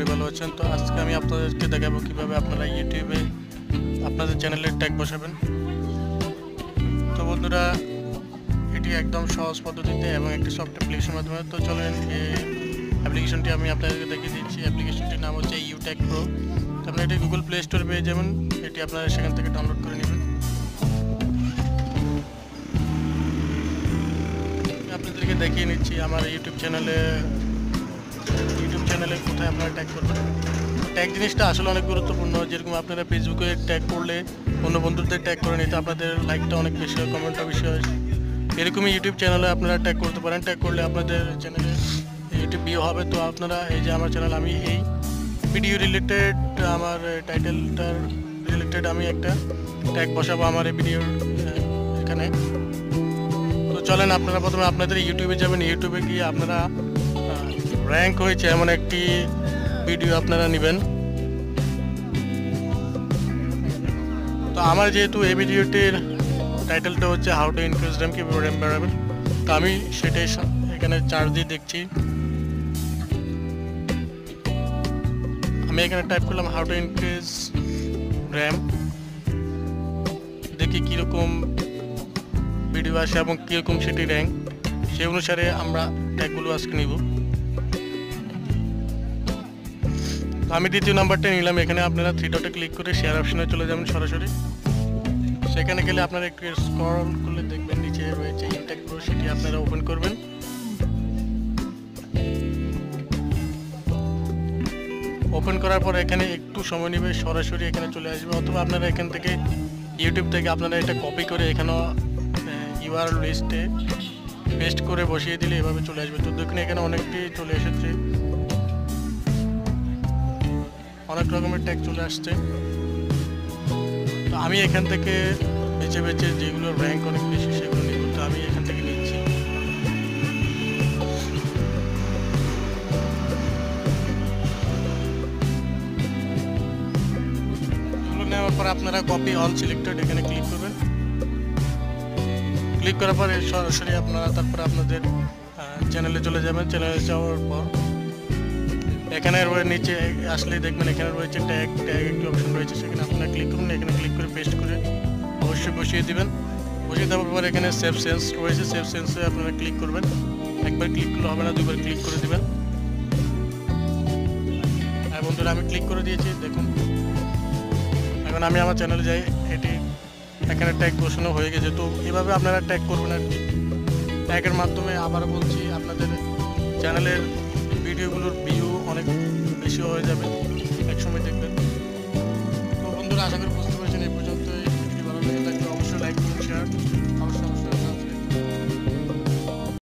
ভালো আছেন। তো আজকে আমি আপনাদেরকে দেখাবো কিভাবে আপনারা ইউটিউবে আপনাদের চ্যানেলের ট্যাগ বসাবেন। তো বন্ধুরা, এটি একদম সহজ পদ্ধতিতে এবং একটি সফট অ্যাপ্লিকেশনের মাধ্যমে। তো চলেন এই অ্যাপ্লিকেশনটি আমি আপনাদেরকে দেখিয়ে দিচ্ছি। অ্যাপ্লিকেশনটির নাম হচ্ছে ইউট্যাগ প্রো। তো আপনি এটি গুগল প্লে স্টোরে পেয়ে যাবেন, এটি আপনারা সেখান থেকে ডাউনলোড করে নেবেন। আপনাদেরকে দেখিয়ে নিচ্ছি আমার ইউটিউব চ্যানেলে কোথায় আপনারা ট্যাগ করবেন। ট্যাগ জিনিসটা আসলে অনেক গুরুত্বপূর্ণ। যেরকম আপনারা ফেসবুকে ট্যাগ করলে অন্য বন্ধুদের ট্যাগ করে নিতে আপনাদের লাইকটা অনেক বেশি হয়, কমেন্টটা বেশি হয়। এরকমই ইউটিউব চ্যানেলে আপনারা ট্যাগ করতে পারেন। ট্যাগ করলে আপনাদের চ্যানেলে ইউটিউব ভিউ হবে। তো আপনারা এই যে আমার চ্যানেল, আমি এই ভিডিও রিলেটেড, আমার টাইটেলটার রিলেটেড আমি একটা ট্যাগ বসাবো আমার এই ভিডিওর এখানে। তো চলেন আপনারা প্রথমে আপনাদের ইউটিউবে যাবেন। ইউটিউবে গিয়ে আপনারা র্যাঙ্ক হয়েছে এমন একটি ভিডিও আপনারা নেবেন। তো আমার যেহেতু এই ভিডিওটির টাইটেলটা হচ্ছে হাউ টু ইনক্রিজ র্যাম, কীভাবে র্যাম বাড়াবেন, তো আমি সেটাই এখানে চার্জ দিয়ে দেখছি। আমি এখানে টাইপ করলাম হাউ টু ইনক্রিজ র্যাম, দেখি কীরকম ভিডিও আসে এবং কীরকম সেটি র্যাঙ্ক, সেই অনুসারে আমরা ট্যাগগুলো আজকে নিব। আমি দ্বিতীয় নাম্বারটা নিলাম। এখানে আপনারা থ্রি ডটে ক্লিক করে শেয়ার অপশনে চলে যাবেন সরাসরি। সেখানে গেলে আপনারা একটু স্ক্রল করলে দেখবেন নিচে রয়েছে ইউট্যাগ প্রো, সেটি আপনারা ওপেন করবেন। ওপেন করার পর এখানে একটু সময় নেবে, সরাসরি এখানে চলে আসবে। অথবা আপনারা এখান থেকে ইউটিউব থেকে আপনারা এটা কপি করে এখানেও ইউআরএল লিস্টে পেস্ট করে বসিয়ে দিলে এভাবে চলে আসবে। তো দেখুন এখানে অনেকটি চলে এসেছে, অনেক রকমের ট্যাগ চলে আসছে। তো আমি এখান থেকে বেছে বেছে যেগুলো র্যাঙ্ক অনেক বেশি সেগুলো নিব। তো আমি এখান থেকে নিচ্ছি। এগুলো নেওয়ার পর আপনারা কপি অল সিলেক্টেড এখানে ক্লিক করবেন। ক্লিক করার পরে সরাসরি আপনারা তারপরে আপনাদের চ্যানেলে চলে যাবেন। চ্যানেলে যাওয়ার পর এখানে নিচে আসলে দেখবেন এখানে রয়েছে ট্যাগ একটি অপশন রয়েছে, সেখানে আপনারা ক্লিক করুন। এখানে ক্লিক করে পেস্ট করে অবশ্যই বসিয়ে দিবেন। বসিয়ে দেওয়ার পর এখানে সেভ সেন্স রয়েছে, সেভ সেন্সে আপনারা ক্লিক করবেন। একবার ক্লিক করলে হবে না, দুবার ক্লিক করে দেবেন। হ্যাঁ বন্ধুরা, আমি ক্লিক করে দিয়েছি। দেখুন এখন আমি আমার চ্যানেলে যাই, এটি এখানে ট্যাগ বসানো হয়ে গেছে। তো এভাবে আপনারা ট্যাগ করবেন আর কি। ট্যাগের মাধ্যমে আবার বলছি আপনাদের চ্যানেলের ভিডিওগুলোর ভিউ অনেক বেশি হয়ে যাবে, একসময় দেখবেন। তো বন্ধুরা, আশা করি